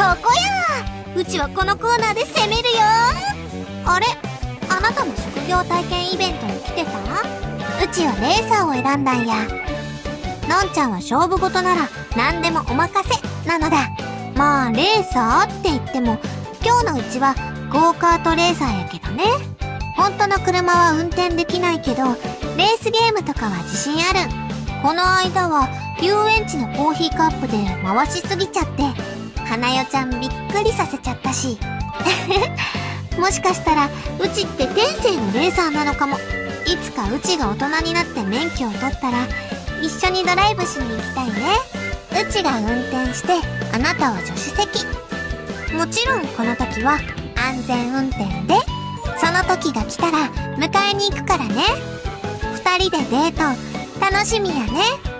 こや。うちはこのコーナーで攻めるよ。あれ、あなたも職業体験イベントに来てた？うちはレーサーを選んだんや。のんちゃんは勝負事なら何でもお任せなのだ。まあレーサーって言っても今日のうちはゴーカートレーサーやけどね。本当の車は運転できないけどレースゲームとかは自信ある。この間は遊園地のコーヒーカップで回しすぎちゃって花代ちゃんびっくりさせちゃったしもしかしたらうちって天性のレーサーなのかも。いつかうちが大人になって免許を取ったら一緒にドライブしに行きたいね。うちが運転してあなたは助手席。もちろんこの時は安全運転で、その時が来たら迎えに行くからね。二人でデート楽しみやね。